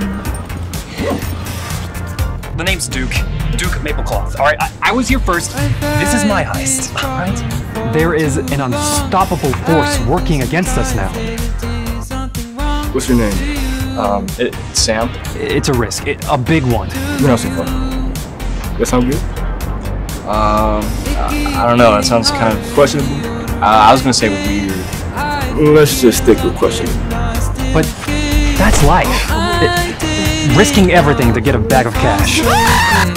The name's Duke. Duke Maplecloth. Alright, I was here first. This is my heist. Alright? There is an unstoppable force working against us now. What's your name? It's Sam. It's a risk, a big one. MeAsia Brooks. That sound good? I don't know. That sounds kind of Questionable? I was gonna say weird. Let's just stick with questionable. But that's life. Risking everything to get a bag of cash.